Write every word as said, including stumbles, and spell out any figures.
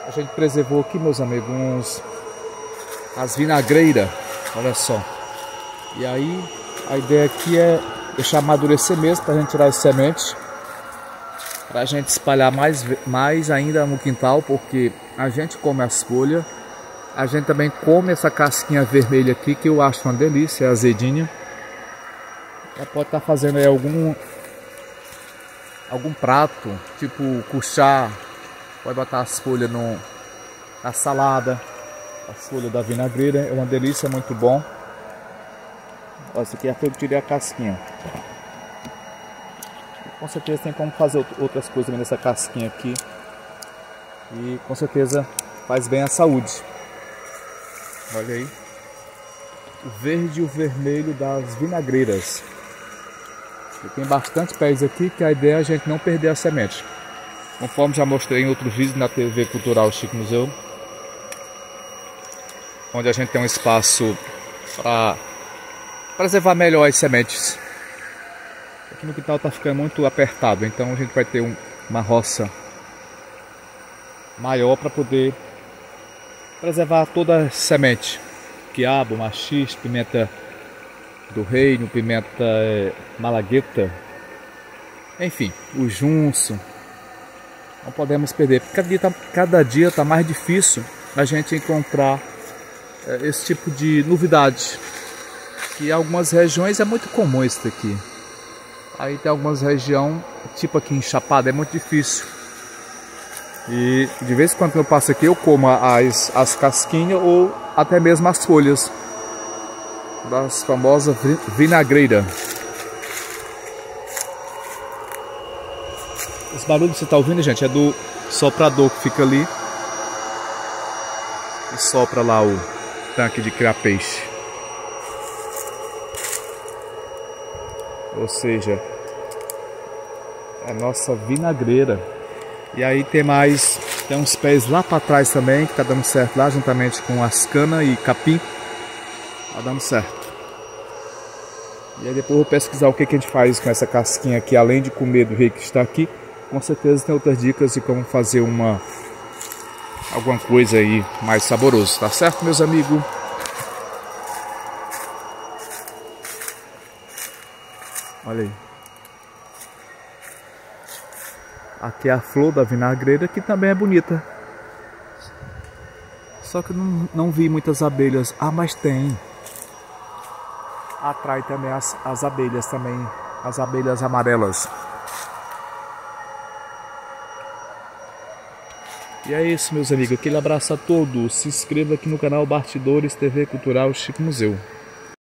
A gente preservou aqui, meus amigos, uns, as vinagreiras, olha só. E aí, a ideia aqui é deixar amadurecer mesmo, para a gente tirar as sementes. Para a gente espalhar mais, mais ainda no quintal, porque a gente come as folhas. A gente também come essa casquinha vermelha aqui, que eu acho uma delícia, é azedinha. Já pode estar fazendo aí algum, algum prato, tipo cuchá. Pode botar as folhas no, na salada. As folhas da vinagreira, é uma delícia, é muito bom. Essa aqui é a que eu tirei a casquinha. Com certeza tem como fazer outras coisas nessa casquinha aqui. E com certeza faz bem à saúde. Olha aí. O verde e o vermelho das vinagreiras. E tem bastante pés aqui, que a ideia é a gente não perder a semente. Conforme já mostrei em outros vídeos na T V Cultural Chico Museu, onde a gente tem um espaço para preservar melhor as sementes. Aqui no quintal está ficando muito apertado, então a gente vai ter um, uma roça maior para poder preservar toda a semente. Quiabo, maxixe, pimenta do reino, pimenta é, malagueta, enfim, o junço. Não podemos perder, porque cada dia está cada dia tá mais difícil a gente encontrar é, esse tipo de novidade. Que em algumas regiões é muito comum isso daqui. Aí tem algumas regiões, tipo aqui em Chapada, é muito difícil. E de vez em quando eu passo aqui, eu como as, as casquinhas ou até mesmo as folhas das famosas vinagreiras. Esse barulho que você está ouvindo, gente, é do soprador que fica ali e sopra lá o tanque de criar peixe. Ou seja, é a nossa vinagreira. E aí tem mais, tem uns pés lá para trás também, que tá dando certo lá, juntamente com as canas e capim. Tá dando certo. E aí depois eu vou pesquisar o que, que a gente faz com essa casquinha aqui, além de comer do rei que está aqui. Com certeza tem outras dicas de como fazer uma alguma coisa aí mais saboroso, tá certo, meus amigos? Olha aí. Aqui é a flor da vinagreira, que também é bonita. Só que eu não, não vi muitas abelhas. Ah, mas tem. Atrai também as, as abelhas também. As abelhas amarelas. E é isso, meus amigos. Aquele abraço a todos. Se inscreva aqui no canal Bastidores T V Cultural Chico Museu.